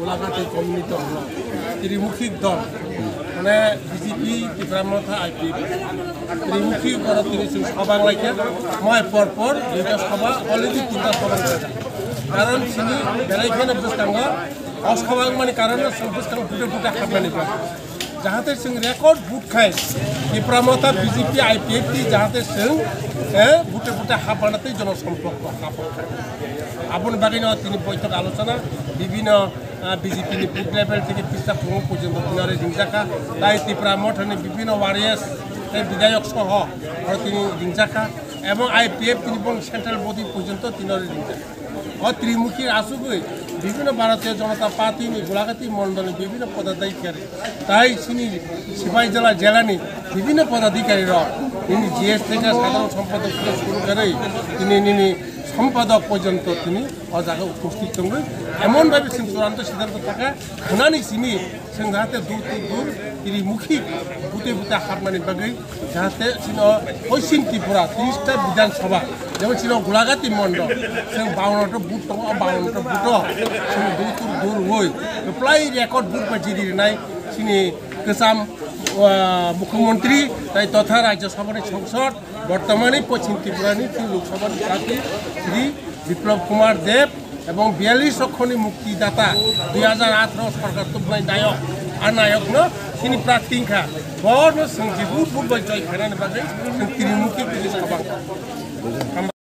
গোলাঘাটে community hall ত্রিমুখী দল মানে BJP Tripura IPF ত্রিমুখী করা তিনি সভা লাইকে মই পরপর দুইটা সভা অলরেডি তিনটা সভা কারণ তিনি বেড়াইখানে বুঝতাম অসভা মানে কারণে বুঝতাম ফুটে ফুটে হাবনানি जाहाते जों रेकर्ड बुट खाय ত্রিপুরা বিজেপি आईपीएफ जाहाते जों बुटे बुटे हाबानाते जनसम्पर्क हाबाखाय आबन बागिनो तिनि बैठक आलोचना विभिन्न বিজেপি বুট लेवल থেকে পিস্তা প্রমো পর্যন্ত তিনারে জিংজাকা তাই ত্রিপুরা মঠনে বিভিন্ন ওয়ারিয়ার্স বিধায়ক সহ আর তিনি জিংজাকা এবং आईपीएफ তিনি সেন্ট্রাল বডি পর্যন্ত তিনারে জিংজাকা ত্রিমুখী আসুগই বিভিন্ন ভারতীয় জনতা পার্টি গোলাঘাটি মন্ডলে বিভিন্ন পদাধিকারী তাই তিনি সিপাহী জেলানি বিভিন্ন পদাধিকারীরা তিনি জিএস থেকে সাধারণ সম্পাদক থেকে শুরু করে তিনি সম্পাদক পর্যন্ত তিনি জায়গায় উপস্থিত দङ এমনভাবে जों চূড়ান্ত সিদ্ধান্ত থাকা होनानै চিনি जों जाहाथे দূর ত্রিমুখী বুটে বুটে हाबनानै बागै जाहाथे पश्चिम त्रिपुरा 30টা বিধানসভা যেমন ছিল গোলাঘাটি মন্ডল जों 52টা বুট दङ 52টা বুট जों দূর হই প্রায় রেকর্ড বুট বাজি দিনাय চিনি गोजाम मुख्यमंत्री तथा राज्यसभा संसद बर्तमानी पश्चिम त्रिपुरा लोकसभा प्रार्थी श्री विप्लव कुमार देव और 42 लक्षनि मुक्तिदाता 2018 सरकार तुबनाय नायक नायक न प्रार्थी बहुत जय खेलाने बागै त्रिमुखी